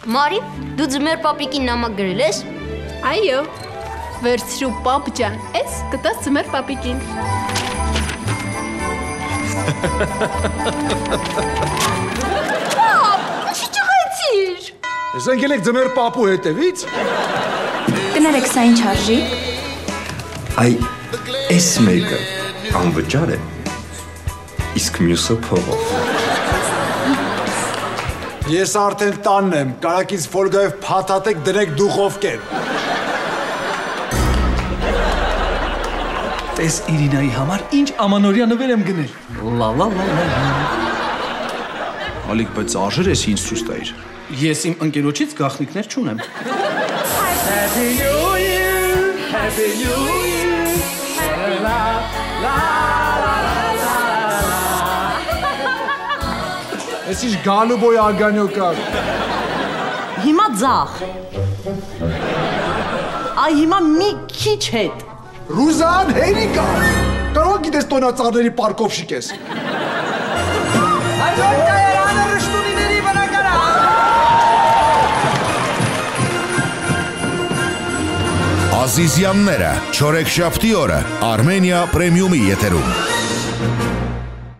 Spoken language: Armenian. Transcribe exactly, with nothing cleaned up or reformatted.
Մարի, դու ձմեր պապիկին նամակ գրել ես։ Այո, վերցրու պապ ջան, ես կտաս ձմեր պապիկին։ Պապ, ինչի ճղեցիր։ Ես ընկել եք ձմեր պապու հետևից։ Կներեք, սա ինչ արժի։ Այ, այս մեկը անվճար է, իսկ մյուսը փողով։ Ես արդեն տանն եմ, կարակից ֆոլգայով փաթաթեք դրեք դուխովկեն։ Տես Իրինայի համար ինչ ամանորյա նվեր եմ գնել։ Լա լա լա լա։ Ալիկ, բայց արժեր ես ինձ ցույց տայիր։ Ես իմ ընկերոջից գաղտնիքներ չունեմ։ Happy New Year, Happy New Year, la la la la la։ Ես ինչ գալուբոյ արգանյոկար։ Հիմա ձախ։ Այ հիմա մի քիչ հետ։ Ռուզան, հերիկա, կարող գիտես տոնածառների պարկով շիկես։ Այսօր կայարանը ռշտունիների բնակարան։ Ազիզյանները, չորեքշաբթի օրը Արմենիա պրեմիումի եթերում։